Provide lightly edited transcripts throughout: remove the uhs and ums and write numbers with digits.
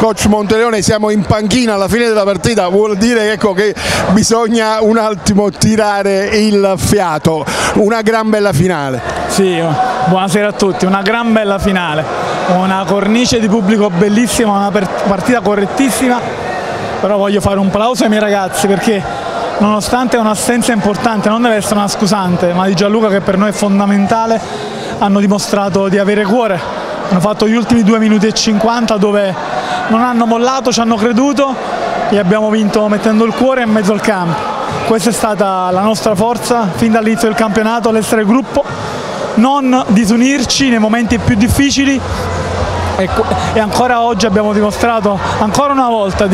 coach Monteleone, siamo in panchina alla fine della partita, vuol dire ecco, che bisogna un attimo tirare il fiato, una gran bella finale. Sì, buonasera a tutti, una gran bella finale, una cornice di pubblico bellissima, una partita correttissima, però voglio fare un plauso ai miei ragazzi perché nonostante un'assenza importante, non deve essere una scusante, ma di Gianluca che per noi è fondamentale, hanno dimostrato di avere cuore, hanno fatto gli ultimi 2 minuti e 50 dove non hanno mollato, ci hanno creduto e abbiamo vinto mettendo il cuore in mezzo al campo. Questa è stata la nostra forza fin dall'inizio del campionato, l'essere gruppo, non disunirci nei momenti più difficili e ancora oggi abbiamo dimostrato ancora una volta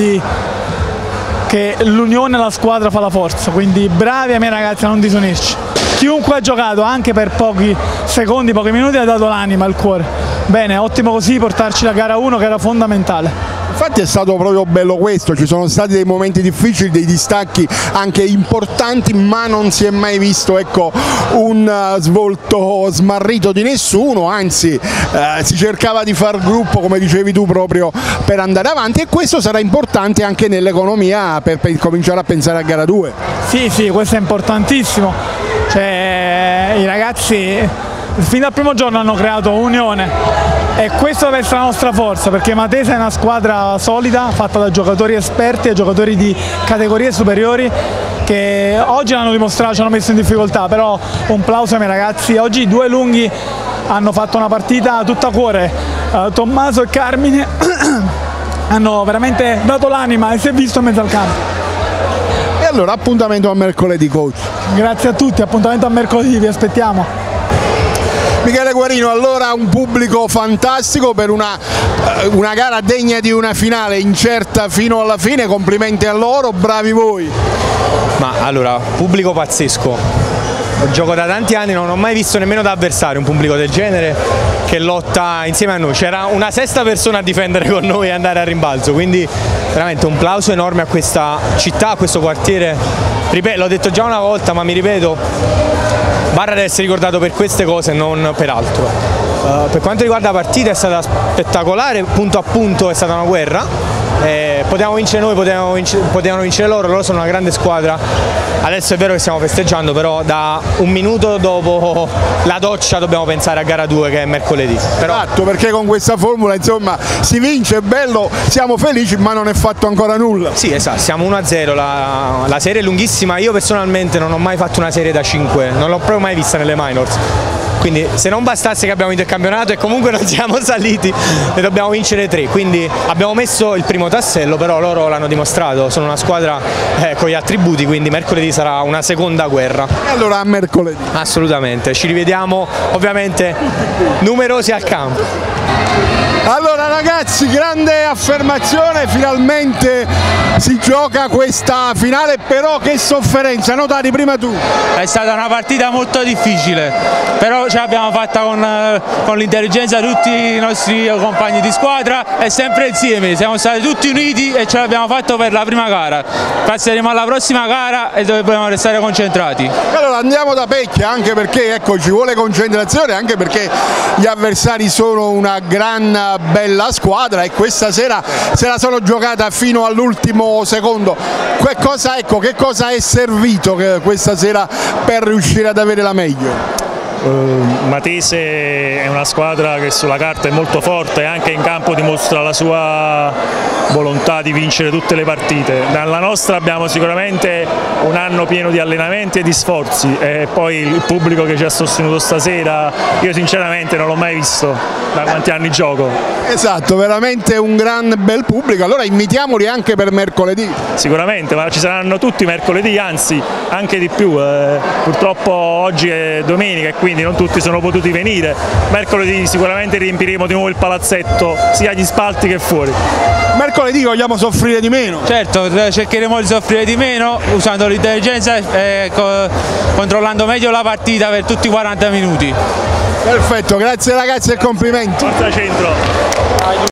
che l'unione e la squadra fa la forza, quindi bravi ai miei ragazzi a non disunirci. Chiunque ha giocato anche per pochi secondi, pochi minuti ha dato l'anima e il cuore. Bene, ottimo così portarci la gara 1 che era fondamentale. Infatti è stato proprio bello questo, ci sono stati dei momenti difficili, dei distacchi anche importanti, ma non si è mai visto ecco, un svolto smarrito di nessuno, anzi si cercava di far gruppo come dicevi tu proprio per andare avanti e questo sarà importante anche nell'economia per cominciare a pensare a gara 2. Sì, questo è importantissimo, cioè, i ragazzi fin dal primo giorno hanno creato unione e questo deve essere la nostra forza perché Matese è una squadra solida fatta da giocatori esperti e giocatori di categorie superiori che oggi l'hanno dimostrato, ci hanno messo in difficoltà, però un plauso ai miei ragazzi. Oggi i 2 lunghi hanno fatto una partita tutta cuore, Tommaso e Carmine hanno veramente dato l'anima e si è visto in mezzo al campo. E allora appuntamento a mercoledì coach. Grazie a tutti, appuntamento a mercoledì, vi aspettiamo. Michele Guarino, allora un pubblico fantastico per una gara degna di una finale incerta fino alla fine, complimenti a loro, bravi voi. Ma allora, pubblico pazzesco, gioco da tanti anni, non ho mai visto nemmeno da avversario un pubblico del genere che lotta insieme a noi, c'era una 6ª persona a difendere con noi e andare a rimbalzo, quindi veramente un plauso enorme a questa città, a questo quartiere, ripeto, l'ho detto già una volta ma mi ripeto, Barra deve essere ricordato per queste cose e non per altro. Per quanto riguarda la partita è stata spettacolare, punto a punto è stata una guerra, potevamo vincere noi, potevano vincere loro sono una grande squadra, adesso è vero che stiamo festeggiando, però da un minuto dopo la doccia dobbiamo pensare a gara 2 che è mercoledì. Esatto, perché con questa formula insomma si vince, è bello, siamo felici ma non è fatto ancora nulla. Sì, esatto, siamo 1-0, la serie è lunghissima, io personalmente non ho mai fatto una serie da 5, non l'ho proprio mai vista nelle minors. Quindi se non bastasse che abbiamo vinto il campionato e comunque non siamo saliti, ne dobbiamo vincere 3, quindi abbiamo messo il primo tassello, però loro l'hanno dimostrato, sono una squadra con gli attributi, quindi mercoledì sarà una seconda guerra. E allora a mercoledì? Assolutamente, ci rivediamo ovviamente numerosi al campo. Allora ragazzi, grande affermazione, finalmente si gioca questa finale, però che sofferenza, no Dani, prima tu? È stata una partita molto difficile, però ce l'abbiamo fatta con l'intelligenza di tutti i nostri compagni di squadra e sempre insieme, siamo stati tutti uniti e ce l'abbiamo fatto per la prima gara, passeremo alla prossima gara e dobbiamo restare concentrati. Allora andiamo da Pecchia, anche perché ecco, ci vuole concentrazione, anche perché gli avversari sono una gran bella squadra e questa sera se la sono giocata fino all'ultimo secondo. Che cosa è servito questa sera per riuscire ad avere la meglio? Matese è una squadra che sulla carta è molto forte e anche in campo dimostra la sua volontà di vincere tutte le partite. Dalla nostra abbiamo sicuramente un anno pieno di allenamenti e di sforzi e poi il pubblico che ci ha sostenuto stasera, io sinceramente non l'ho mai visto da quanti anni gioco. Esatto, veramente un gran bel pubblico, allora invitiamoli anche per mercoledì. Sicuramente, ma ci saranno tutti mercoledì, anzi anche di più, purtroppo oggi è domenica e quindi non tutti sono potuti venire, mercoledì sicuramente riempiremo di nuovo il palazzetto sia agli spalti che fuori. Mercoledì vogliamo soffrire di meno? Certo, cercheremo di soffrire di meno usando l'intelligenza e controllando meglio la partita per tutti i 40 minuti. Perfetto, grazie ragazzi e complimenti. Forza Centro.